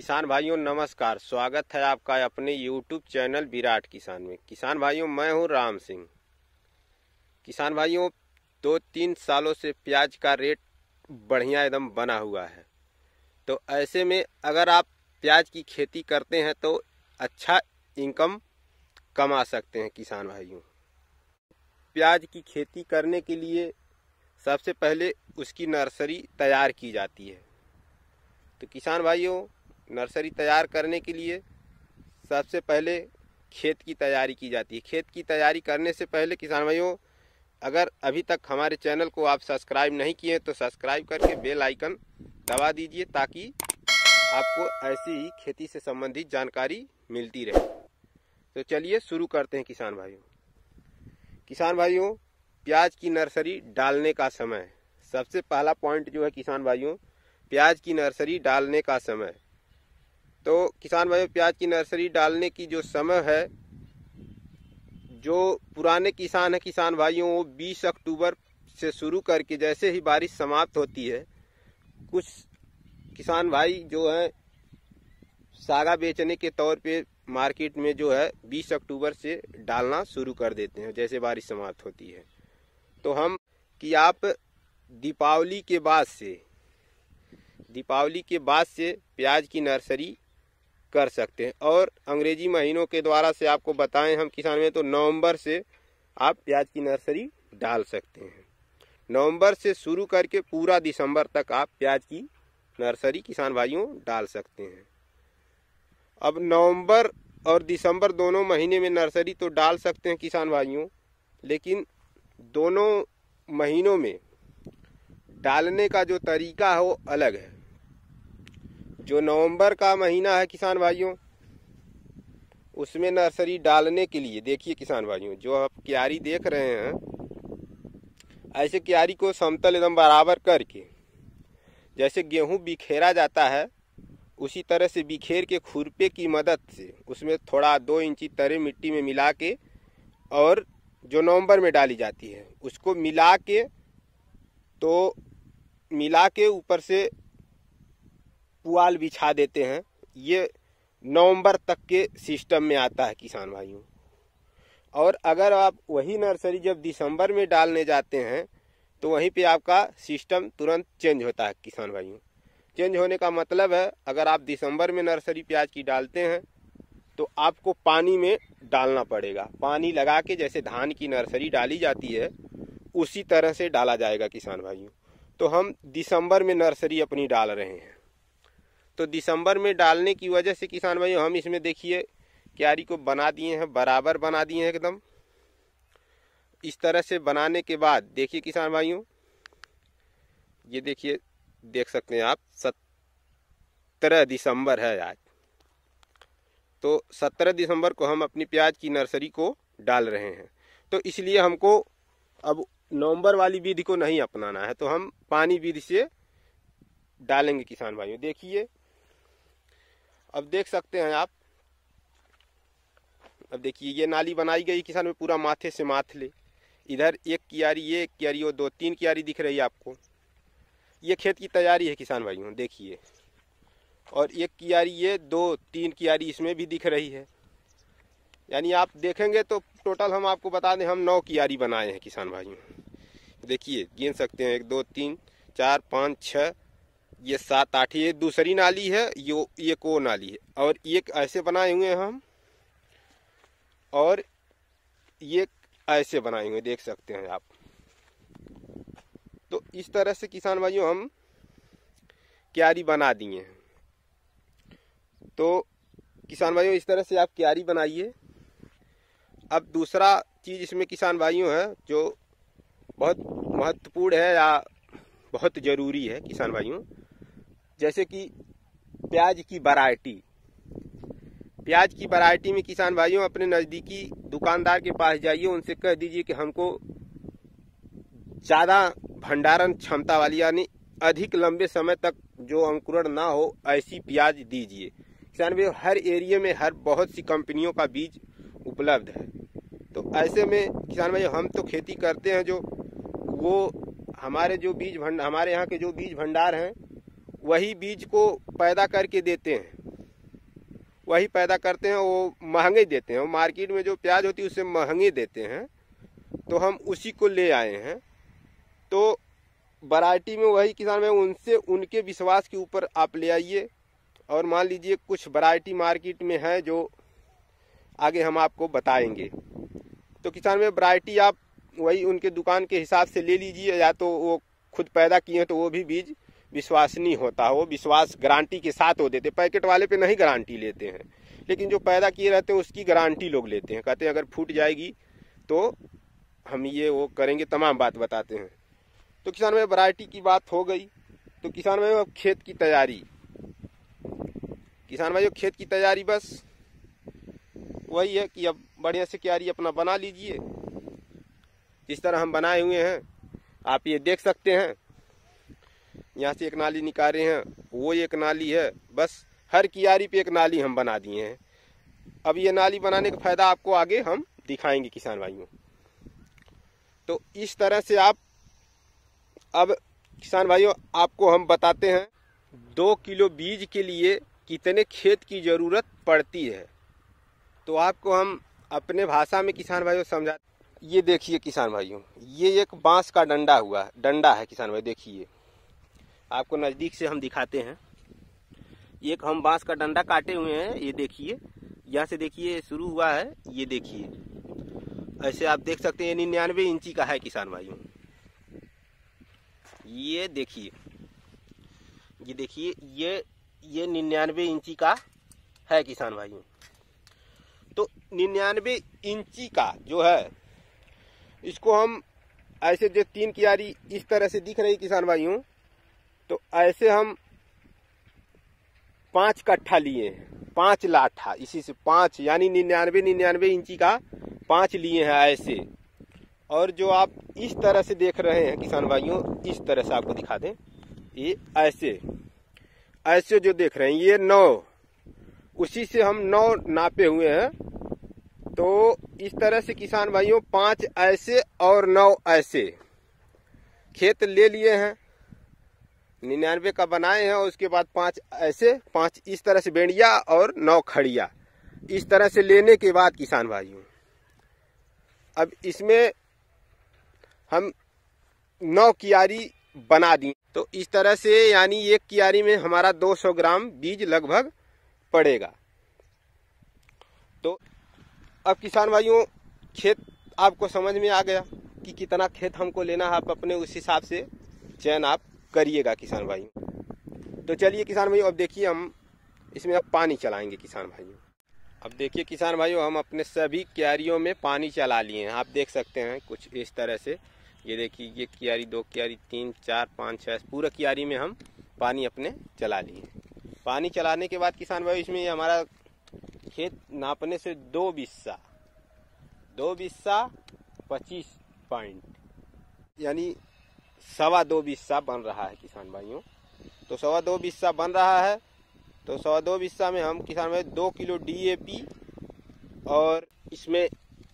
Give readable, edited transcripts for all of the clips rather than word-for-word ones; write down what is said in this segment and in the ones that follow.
किसान भाइयों नमस्कार। स्वागत है आपका अपने YouTube चैनल विराट किसान में। किसान भाइयों मैं हूं राम सिंह। किसान भाइयों 2-3 सालों से प्याज का रेट बढ़िया एकदम बना हुआ है। तो ऐसे में अगर आप प्याज की खेती करते हैं तो अच्छा इनकम कमा सकते हैं। किसान भाइयों प्याज की खेती करने के लिए सबसे पहले उसकी नर्सरी तैयार की जाती है। तो किसान भाइयों नर्सरी तैयार करने के लिए सबसे पहले खेत की तैयारी की जाती है। खेत की तैयारी करने से पहले किसान भाइयों अगर अभी तक हमारे चैनल को आप सब्सक्राइब नहीं किए तो सब्सक्राइब करके बेल आइकन दबा दीजिए ताकि आपको ऐसी ही खेती से संबंधित जानकारी मिलती रहे। तो चलिए शुरू करते हैं किसान भाइयों प्याज की नर्सरी डालने का समय। सबसे पहला पॉइंट जो है किसान भाइयों प्याज की नर्सरी डालने का समय। तो किसान भाइयों प्याज की नर्सरी डालने की जो समय है, जो पुराने किसान है किसान भाइयों वो 20 अक्टूबर से शुरू करके जैसे ही बारिश समाप्त होती है, कुछ किसान भाई जो है सागा बेचने के तौर पे मार्केट में जो है 20 अक्टूबर से डालना शुरू कर देते हैं जैसे बारिश समाप्त होती है। तो हम कि आप दीपावली के बाद से प्याज की नर्सरी कर सकते हैं। और अंग्रेजी महीनों के द्वारा से आपको बताएं हम किसान में तो नवंबर से आप प्याज की नर्सरी डाल सकते हैं। नवंबर से शुरू करके पूरा दिसंबर तक आप प्याज की नर्सरी किसान भाइयों डाल सकते हैं। अब नवंबर और दिसंबर दोनों महीने में नर्सरी तो डाल सकते हैं किसान भाइयों, लेकिन दोनों महीनों में डालने का जो तरीका है वो अलग है। जो नवंबर का महीना है किसान भाइयों उसमें नर्सरी डालने के लिए देखिए किसान भाइयों जो आप क्यारी देख रहे हैं ऐसे क्यारी को समतल एकदम बराबर करके जैसे गेहूं बिखेरा जाता है उसी तरह से बिखेर के खुरपे की मदद से उसमें थोड़ा 2 इंची तरे मिट्टी में मिला के और जो नवंबर में डाली जाती है उसको मिला के ऊपर से पुआल बिछा देते हैं। ये नवंबर तक के सिस्टम में आता है किसान भाइयों। और अगर आप वही नर्सरी जब दिसंबर में डालने जाते हैं तो वहीं पे आपका सिस्टम तुरंत चेंज होता है किसान भाइयों। चेंज होने का मतलब है अगर आप दिसंबर में नर्सरी प्याज की डालते हैं तो आपको पानी में डालना पड़ेगा। पानी लगा के जैसे धान की नर्सरी डाली जाती है उसी तरह से डाला जाएगा किसान भाइयों। तो हम दिसंबर में नर्सरी अपनी डाल रहे हैं। तो दिसंबर में डालने की वजह से किसान भाइयों हम इसमें देखिए क्यारी को बना दिए हैं, बराबर बना दिए हैं एकदम। इस तरह से बनाने के बाद देखिए किसान भाइयों ये देखिए देख सकते हैं आप 17 दिसंबर है आज। तो 17 दिसंबर को हम अपनी प्याज की नर्सरी को डाल रहे हैं। तो इसलिए हमको अब नवंबर वाली विधि को नहीं अपनाना है, तो हम पानी विधि से डालेंगे किसान भाइयों। देखिए अब देख सकते हैं आप, अब देखिए ये नाली बनाई गई किसान में पूरा माथे से माथले। इधर एक कियारी और 2-3 कियारी दिख रही है आपको। ये खेत की तैयारी है किसान भाइयों देखिए। और एक कियारी ये 2-3 कियारी इसमें भी दिख रही है। यानी आप देखेंगे तो टोटल हम आपको बता दें हम 9 कियारी बनाए हैं किसान भाइयों। देखिए गिन सकते हैं 1 2 3 4 5 6 ये 7 8 ये दूसरी नाली है, ये को नाली है। और एक ऐसे बनाए हुए हैं हम और ये ऐसे बनाए हुए देख सकते हैं आप। तो इस तरह से किसान भाइयों हम क्यारी बना दिए हैं। तो किसान भाइयों इस तरह से आप क्यारी बनाइए। अब दूसरा चीज़ इसमें किसान भाइयों है जो बहुत महत्वपूर्ण है या बहुत ज़रूरी है किसान भाइयों, जैसे कि प्याज की वैरायटी में किसान भाइयों अपने नज़दीकी दुकानदार के पास जाइए, उनसे कह दीजिए कि हमको ज़्यादा भंडारण क्षमता वाली यानी अधिक लंबे समय तक जो अंकुरण ना हो ऐसी प्याज दीजिए। किसान भाइयों हर एरिया में बहुत सी कंपनियों का बीज उपलब्ध है। तो ऐसे में किसान भाइयों हम तो खेती करते हैं जो वो हमारे यहाँ के जो बीज भंडार हैं वही बीज को पैदा करके देते हैं। वही पैदा करते हैं, वो महंगे देते हैं, वो मार्केट में जो प्याज होती है उससे महंगे देते हैं, तो हम उसी को ले आए हैं। तो वैरायटी में वही किसान भाई उनसे उनके विश्वास के ऊपर आप ले आइए, और मान लीजिए कुछ वैरायटी मार्केट में है जो आगे हम आपको बताएंगे। तो किसान भाई वैरायटी आप वही उनके दुकान के हिसाब से ले लीजिए, या तो वो खुद पैदा किए हैं तो वो भी बीज विश्वसनीय होता है, वो विश्वास गारंटी के साथ वो देते। पैकेट वाले पे नहीं गारंटी लेते हैं, लेकिन जो पैदा किए रहते हैं उसकी गारंटी लोग लेते हैं, कहते हैं अगर फूट जाएगी तो हम ये वो करेंगे, तमाम बात बताते हैं। तो किसान भाई वैरायटी की बात हो गई। तो किसान भाई अब खेत की तैयारी, किसान भाई खेत की तैयारी बस वही है कि अब बढ़िया से क्यारी अपना बना लीजिए, जिस तरह हम बनाए हुए हैं आप ये देख सकते हैं। यहाँ से एक नाली निकाले हैं, वो एक नाली है, बस हर क्यारी पे एक नाली हम बना दिए हैं। अब ये नाली बनाने का फायदा आपको आगे हम दिखाएंगे किसान भाइयों। तो इस तरह से आप, अब किसान भाइयों आपको हम बताते हैं 2 किलो बीज के लिए कितने खेत की ज़रूरत पड़ती है। तो आपको हम अपने भाषा में किसान भाइयों समझा। ये देखिए किसान भाइयों, ये एक बांस का डंडा है किसान भाई, देखिए आपको नज़दीक से हम दिखाते हैं। एक हम बांस का डंडा काटे हुए हैं, ये देखिए, यहाँ से देखिए शुरू हुआ है, ये देखिए ऐसे आप देख सकते हैं 99 इंची का है किसान भाइयों। ये देखिए, ये देखिए, ये 99 इंची का है किसान भाइयों। तो 99 इंची का जो है, इसको हम ऐसे जो 3 क्यारी इस तरह से दिख रही किसान भाइयों, तो ऐसे हम 5 कट्ठा लिए हैं, 5 लाठा, इसी से 5 यानी 99 इंची का 5 लिए हैं ऐसे। और जो आप इस तरह से देख रहे हैं किसान भाइयों, इस तरह से आपको दिखा दें, ये ऐसे जो देख रहे हैं ये 9, उसी से हम 9 नापे हुए हैं। तो इस तरह से किसान भाइयों 5 ऐसे और 9 ऐसे खेत ले लिए हैं, 99 का बनाए हैं, और उसके बाद 5 ऐसे, 5 इस तरह से बेड़िया और 9 खड़िया, इस तरह से लेने के बाद किसान भाइयों अब इसमें हम 9 क्यारी बना दी। तो इस तरह से यानी एक क्यारी में हमारा 200 ग्राम बीज लगभग पड़ेगा। तो अब किसान भाइयों खेत आपको समझ में आ गया कि कितना खेत हमको लेना है, आप अपने उस हिसाब से चयन आप करिएगा किसान भाइयों। तो चलिए किसान भाइयों अब देखिए हम इसमें अब पानी चलाएंगे किसान भाइयों। अब देखिए किसान भाइयों हम अपने सभी क्यारियों में पानी चला लिए हैं, आप देख सकते हैं कुछ इस तरह से। ये देखिए, ये क्यारी, 2 क्यारी, 3, 4, 5, 6 पूरा क्यारी में हम पानी अपने चला लिए। पानी चलाने के बाद किसान भाइयों इसमें हमारा खेत नापने से 2 बिस्सा 25 पॉइंट यानी 2.25 बिस्सा बन रहा है किसान भाइयों। तो 2.25 बिस्सा बन रहा है, तो 2.25 बिस्सा में हम किसान भाई 2 किलो DAP और इसमें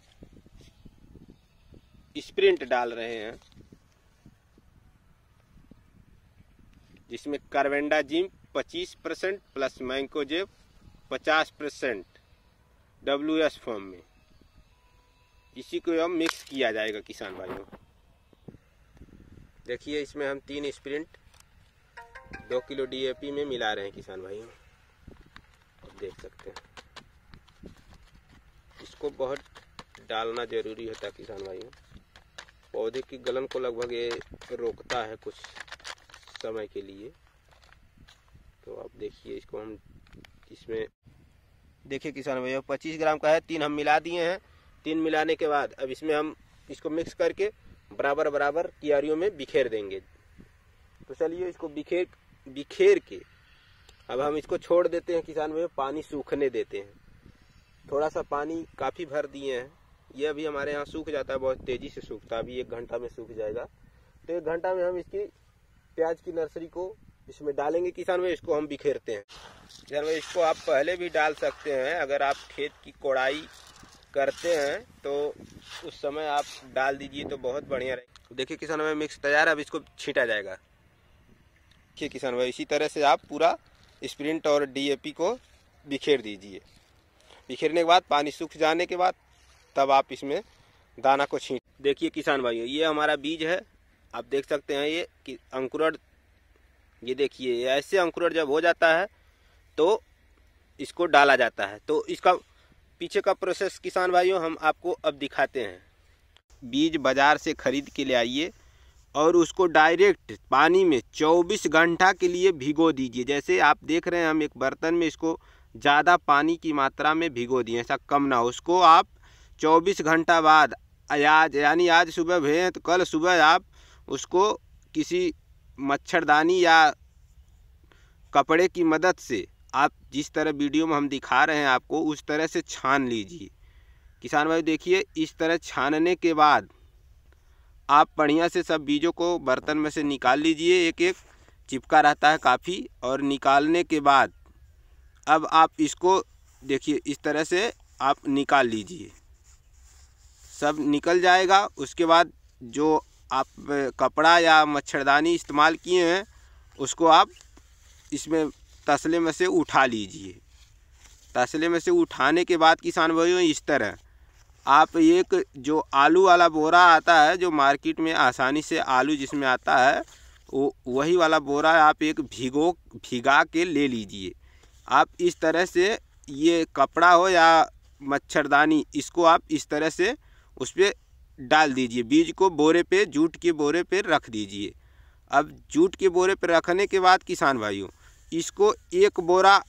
स्प्रिंट डाल रहे हैं, जिसमें carbendazim 25% plus mancozeb 50% WS form में, इसी को हम मिक्स किया जाएगा किसान भाइयों। देखिए इसमें हम 3 स्प्रिंट 2 किलो DAP में मिला रहे हैं किसान भाइयों, देख सकते हैं। इसको बहुत डालना जरूरी होता है किसान भाइयों, पौधे की गलन को लगभग ये रोकता है कुछ समय के लिए। तो आप देखिए इसको हम इसमें देखिए किसान भाइयों 25 ग्राम का है, 3 हम मिला दिए हैं। 3 मिलाने के बाद अब इसमें हम इसको मिक्स करके बराबर बराबर क्यारियों में बिखेर देंगे। तो चलिए इसको बिखेर के अब हम इसको छोड़ देते हैं किसान भाइयों, पानी सूखने देते हैं। थोड़ा सा पानी काफ़ी भर दिए हैं, ये अभी हमारे यहाँ सूख जाता है, बहुत तेज़ी से सूखता है, अभी 1 घंटा में सूख जाएगा। तो 1 घंटा में हम इसकी प्याज की नर्सरी को इसमें डालेंगे किसान भाई, इसको हम बिखेरते हैं। किसान भाई इसको आप पहले भी डाल सकते हैं, अगर आप खेत की कोड़ाई करते हैं तो उस समय आप डाल दीजिए तो बहुत बढ़िया रहेगा। देखिए किसान भाई मिक्स तैयार है, अब इसको छींटा जाएगा। देखिए किसान भाई इसी तरह से आप पूरा स्प्रिंट और DAP को बिखेर दीजिए। बिखेरने के बाद पानी सूख जाने के बाद तब आप इसमें दाना को छींट। देखिए किसान भाइयों, ये हमारा बीज है, आप देख सकते हैं ये कि अंकुरण, ये देखिए ऐसे अंकुरण जब हो जाता है तो इसको डाला जाता है। तो इसका पीछे का प्रोसेस किसान भाइयों हम आपको अब दिखाते हैं। बीज बाजार से खरीद के ले आइए और उसको डायरेक्ट पानी में 24 घंटा के लिए भिगो दीजिए। जैसे आप देख रहे हैं हम एक बर्तन में इसको ज़्यादा पानी की मात्रा में भिगो दिए, ऐसा कम ना हो। उसको आप 24 घंटा बाद आज सुबह भेजें तो कल सुबह आप उसको किसी मच्छरदानी या कपड़े की मदद से आप जिस तरह वीडियो में हम दिखा रहे हैं आपको उस तरह से छान लीजिए। किसान भाई देखिए, इस तरह छानने के बाद आप बढ़िया से सब बीजों को बर्तन में से निकाल लीजिए। एक एक चिपका रहता है काफ़ी, और निकालने के बाद अब आप इसको देखिए इस तरह से आप निकाल लीजिए, सब निकल जाएगा। उसके बाद जो आप कपड़ा या मच्छरदानी इस्तेमाल किए हैं उसको आप इसमें तसले में से उठा लीजिए। तसले में से उठाने के बाद किसान भाइयों इस तरह आप एक जो आलू वाला बोरा आता है, जो मार्केट में आसानी से आलू जिसमें आता है, वो वही वाला बोरा आप एक भिगा के ले लीजिए। आप इस तरह से ये कपड़ा हो या मच्छरदानी, इसको आप इस तरह से उस पर डाल दीजिए। बीज को बोरे पे, जूट के बोरे पे रख दीजिए। अब जूट के बोरे पे रखने के बाद किसान भाइयों इसको एक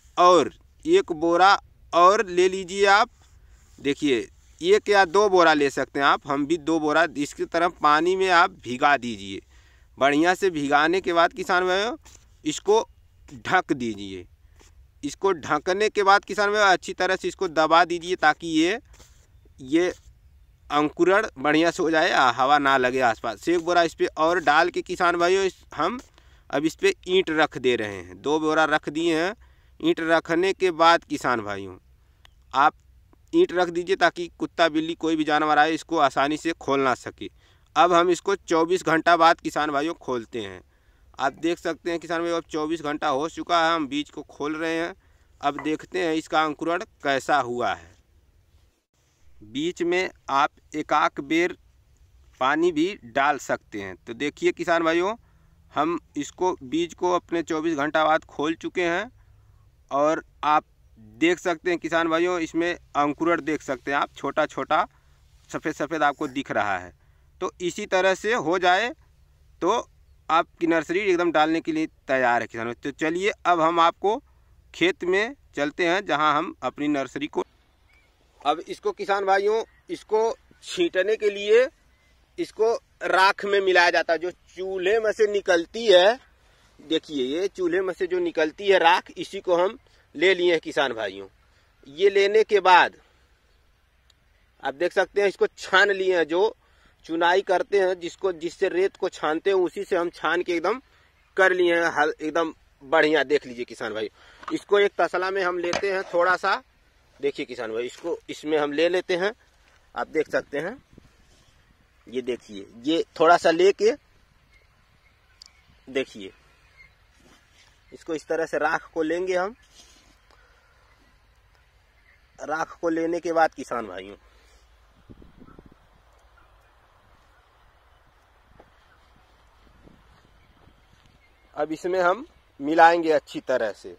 बोरा और ले लीजिए आप। देखिए 1 या 2 बोरा ले सकते हैं आप, हम भी 2 बोरा इसकी तरफ पानी में आप भिगा दीजिए। बढ़िया से भिगाने के बाद किसान भाइयों इसको ढक दीजिए। इसको ढकने के बाद किसान भाइयों अच्छी तरह से इसको दबा दीजिए ताकि ये अंकुरण बढ़िया से हो जाए, हवा ना लगे आसपास। से 1 बोरा इस पर और डाल के किसान भाइयों हम अब इस पर ईंट रख दे रहे हैं। 2 बोरा रख दिए हैं। ईंट रखने के बाद किसान भाइयों आप ईंट रख दीजिए ताकि कुत्ता बिल्ली कोई भी जानवर आए इसको आसानी से खोल ना सके। अब हम इसको 24 घंटा बाद किसान भाइयों खोलते हैं। आप देख सकते हैं किसान भाइयों अब 24 घंटा हो चुका है, हम बीज को खोल रहे हैं। अब देखते हैं इसका अंकुरण कैसा हुआ है। बीच में आप एक बेर पानी भी डाल सकते हैं। तो देखिए किसान भाइयों हम इसको बीज को अपने 24 घंटा बाद खोल चुके हैं और आप देख सकते हैं किसान भाइयों इसमें अंकुरण देख सकते हैं आप, छोटा छोटा सफ़ेद सफ़ेद आपको दिख रहा है। तो इसी तरह से हो जाए तो आपकी नर्सरी एकदम डालने के लिए तैयार है किसान भाई। तो चलिए अब हम आपको खेत में चलते हैं जहां हम अपनी नर्सरी को, अब इसको किसान भाइयों इसको छींटने के लिए इसको राख में मिलाया जाता है। जो चूल्हे में से निकलती है, देखिए ये चूल्हे में से जो निकलती है राख, इसी को हम ले लिए हैं किसान भाइयों। ये लेने के बाद आप देख सकते हैं इसको छान लिए हैं। जो चुनाई करते हैं जिससे रेत को छानते हैं उसी से हम छान के एकदम कर लिए हैं एकदम बढ़िया। देख लीजिए किसान भाई, इसको एक तसला में हम लेते हैं थोड़ा सा। देखिए किसान भाई इसको इसमें हम ले लेते हैं, आप देख सकते हैं। ये देखिए ये थोड़ा सा लेके देखिए इसको इस तरह से राख को लेंगे हम। राख को लेने के बाद किसान भाइयों अब इसमें हम मिलाएंगे अच्छी तरह से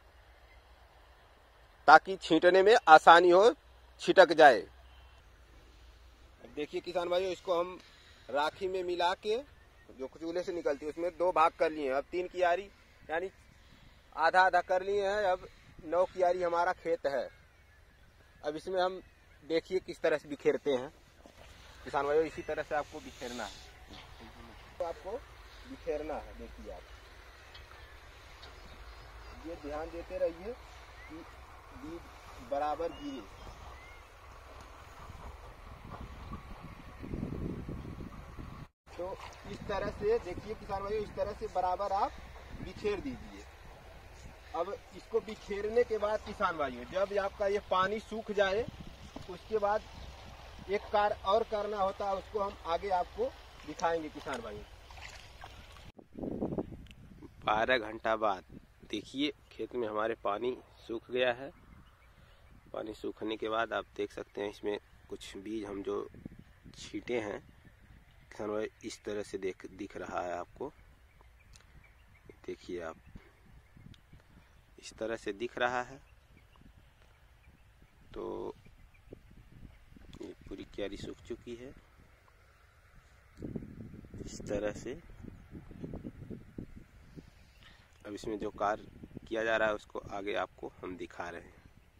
ताकि छींटने में आसानी हो, छिटक जाए। देखिए किसान भाइयों इसको हम राखी में मिला के जो चूल्हे से निकलती है उसमें 2 भाग कर लिए हैं। अब 3 कियारी यानी आधा आधा कर लिए हैं। अब 9 कियारी हमारा खेत है। अब इसमें हम देखिए किस तरह से बिखेरते हैं किसान भाइयों। इसी तरह से आपको बिखेरना है, तो आपको बिखेरना है। देखिए आप ये ध्यान देते रहिए कि बीज बराबर गिरे। तो इस तरह से देखिए किसान भाइयों, इस तरह से बराबर आप बिखेर दीजिए। अब इसको बिखेरने के बाद किसान भाइयों जब आपका ये पानी सूख जाए उसके बाद एक कार्य और करना होता है, उसको हम आगे आपको दिखाएंगे किसान भाइयों। 12 घंटा बाद देखिए खेत में हमारे पानी सूख गया है पानी सूखने के बाद आप देख सकते हैं इसमें कुछ बीज हम जो छींटे हैं किसान भाई, इस तरह से दिख रहा है आपको। देखिए आप, इस तरह से दिख रहा है। तो ये पूरी क्यारी सूख चुकी है इस तरह से। अब इसमें जो कार्य किया जा रहा है उसको आगे आपको हम दिखा रहे हैं।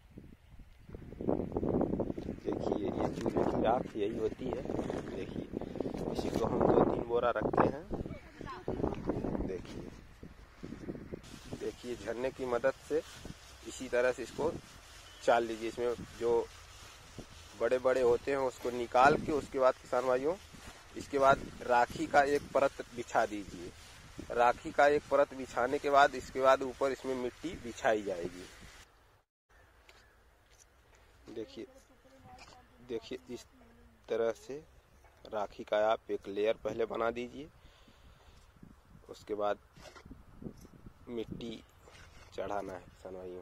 देखिए ये चूल्हे की राख यही होती है। देखिए इसी को हम 2-3 बोरा रखते हैं। देखिए झरने की मदद से इसी तरह से इसको चाल लीजिए। इसमें जो बड़े बड़े होते हैं उसको निकाल के उसके बाद किसान भाइयों, इसके बाद राखी का एक परत बिछा दीजिए। राखी का एक परत बिछाने के बाद इसके बाद ऊपर इसमें मिट्टी बिछाई जाएगी। देखिए इस तरह से राखी का आप एक लेयर पहले बना दीजिए। उसके बाद मिट्टी चढ़ाना है किसान भाइयों।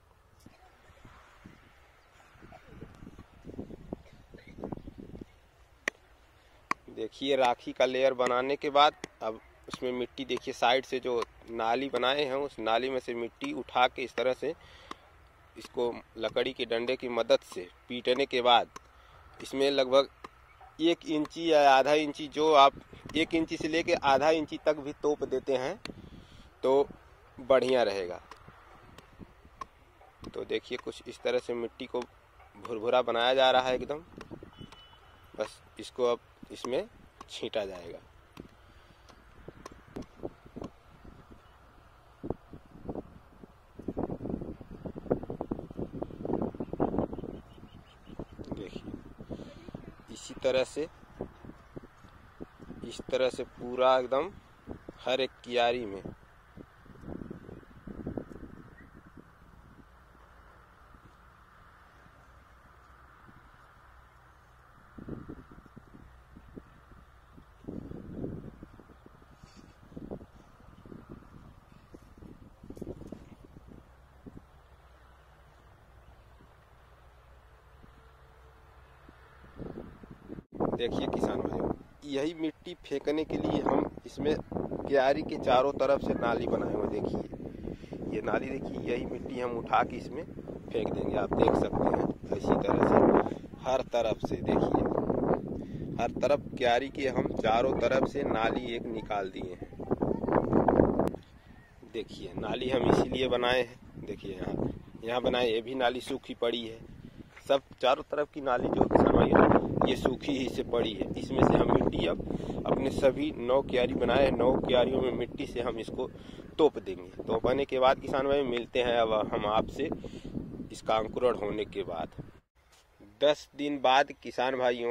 देखिए राखी का लेयर बनाने के बाद अब उसमें मिट्टी, देखिए साइड से जो नाली बनाए हैं उस नाली में से मिट्टी उठा के इस तरह से इसको लकड़ी के डंडे की मदद से पीटने के बाद इसमें लगभग 1 इंची या आधा इंची, जो आप 1 इंची से लेके आधा इंची तक भी तोप देते हैं तो बढ़िया रहेगा। तो देखिए कुछ इस तरह से मिट्टी को भुरभुरा बनाया जा रहा है एकदम। बस इसको अब इसमें छींटा जाएगा। देखिए इसी तरह से, इस तरह से पूरा एकदम हर एक क्यारी में। देखिए किसान भाइयों, यही मिट्टी फेंकने के लिए हम इसमें क्यारी के चारों तरफ से नाली बनाए हुए। देखिए ये नाली, देखिए यही मिट्टी हम उठा के इसमें फेंक देंगे। आप देख सकते हैं इसी तरह से हर तरफ से, देखिए हर तरफ क्यारी के हम चारों तरफ से नाली एक निकाल दिए हैं। देखिए नाली हम इसीलिए बनाए हैं। देखिए यहाँ बनाए, ये भी नाली सूखी पड़ी है। सब चारों तरफ की नाली जो किसान भाई ये सूखी ही से पड़ी है। इसमें से हम मिट्टी अब अपने सभी 9 क्यारी बनाए हैं, 9 क्यारियों में मिट्टी से हम इसको तोप देंगे। तोपने के बाद किसान भाई मिलते हैं अब हम आपसे इसका अंकुरण होने के बाद। 10 दिन बाद किसान भाइयों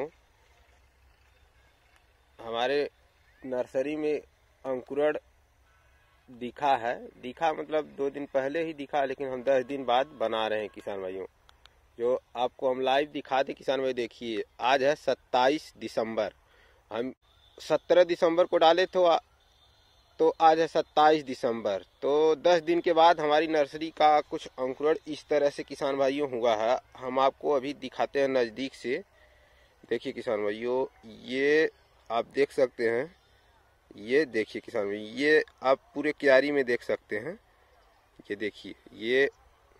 हमारे नर्सरी में अंकुरण दिखा है। दिखा मतलब 2 दिन पहले ही दिखा, लेकिन हम 10 दिन बाद बना रहे हैं किसान भाइयों। जो आपको हम लाइव दिखा दे किसान भाई। देखिए आज है 27 दिसंबर, हम 17 दिसंबर को डाले तो आज है 27 दिसंबर। तो 10 दिन के बाद हमारी नर्सरी का कुछ अंकुरण इस तरह से किसान भाइयों हुआ है। हम आपको अभी दिखाते हैं नज़दीक से। देखिए किसान भाइयों, ये आप देख सकते हैं। ये देखिए किसान भाई, ये आप पूरे क्यारी में देख सकते हैं। ये देखिए ये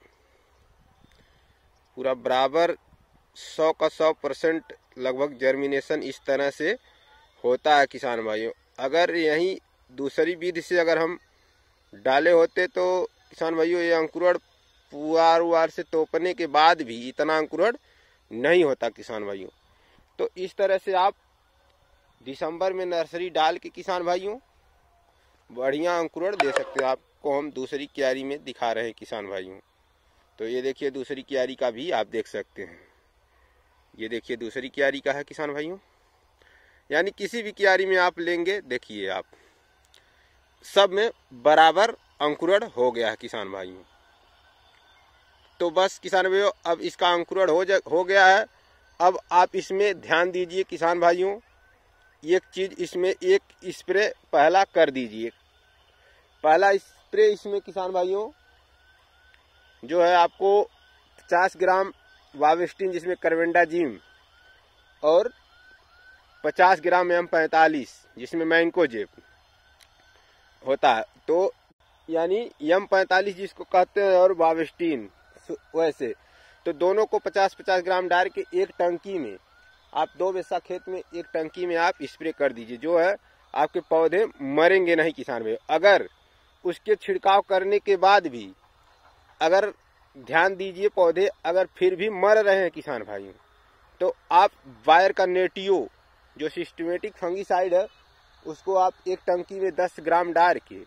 पूरा बराबर 100 का 100% लगभग जर्मिनेशन इस तरह से होता है किसान भाइयों। अगर यही दूसरी विधि से अगर हम डाले होते तो किसान भाइयों ये अंकुरण पुआर से तोपने के बाद भी इतना अंकुरण नहीं होता किसान भाइयों। तो इस तरह से आप दिसंबर में नर्सरी डाल के किसान भाइयों बढ़िया अंकुरण दे सकते हो। आपको हम दूसरी क्यारी में दिखा रहे हैं किसान भाइयों। तो ये देखिए दूसरी क्यारी का भी आप देख सकते हैं। ये देखिए दूसरी क्यारी का है किसान भाइयों। यानी किसी भी क्यारी में आप लेंगे, देखिए आप सब में बराबर अंकुरण हो गया है किसान भाइयों। तो बस किसान भाइयों अब इसका अंकुरण हो गया है। अब आप इसमें ध्यान दीजिए किसान भाइयों, एक चीज इसमें एक स्प्रे पहला कर दीजिए। पहला स्प्रे इसमें किसान भाइयों जो है आपको 50 ग्राम वावेस्टिन जिसमें कार्बेंडाजिम और 50 ग्राम M45 जिसमें मैंकोजेब होता है। तो यानी M45 जिसको कहते हैं और वावेस्टिन वैसे, तो दोनों को 50-50 ग्राम डाल के एक टंकी में आप 2 बिस्सा खेत में एक टंकी में आप स्प्रे कर दीजिए। जो है आपके पौधे मरेंगे नहीं किसान भाई। अगर उसके छिड़काव करने के बाद भी अगर ध्यान दीजिए पौधे अगर फिर भी मर रहे हैं किसान भाइयों, तो आप बायर का नेटियो जो सिस्टमेटिक फंगीसाइड है उसको आप एक टंकी में 10 ग्राम डाल के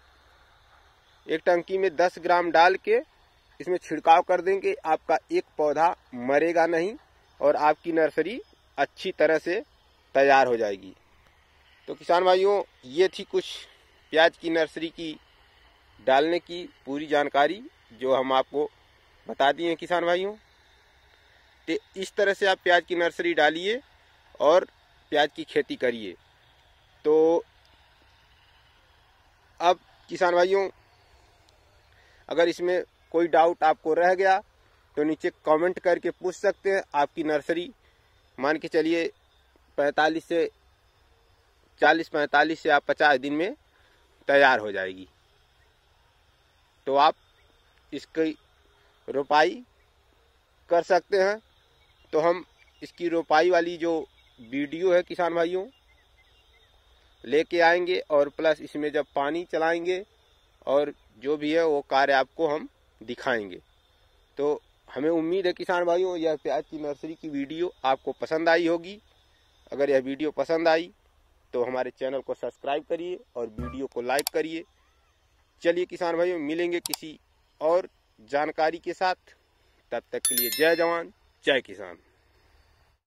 इसमें छिड़काव कर देंगे। आपका एक पौधा मरेगा नहीं और आपकी नर्सरी अच्छी तरह से तैयार हो जाएगी। तो किसान भाइयों, ये थी कुछ प्याज की नर्सरी की डालने की पूरी जानकारी जो हम आपको बता दिए हैं किसान भाइयों। तो इस तरह से आप प्याज की नर्सरी डालिए और प्याज की खेती करिए। तो अब किसान भाइयों, अगर इसमें कोई डाउट आपको रह गया तो नीचे कमेंट करके पूछ सकते हैं। आपकी नर्सरी मान के चलिए 45 से आप 50 दिन में तैयार हो जाएगी। तो आप इसकी रोपाई कर सकते हैं। तो हम इसकी रोपाई वाली जो वीडियो है किसान भाइयों लेके आएंगे और प्लस इसमें जब पानी चलाएंगे और जो भी है वो कार्य आपको हम दिखाएंगे। तो हमें उम्मीद है किसान भाइयों यह प्याज की नर्सरी की वीडियो आपको पसंद आई होगी। अगर यह वीडियो पसंद आई तो हमारे चैनल को सब्सक्राइब करिए और वीडियो को लाइक करिए। चलिए किसान भाइयों, मिलेंगे किसी और जानकारी के साथ। तब तक के लिए जय जवान जय किसान।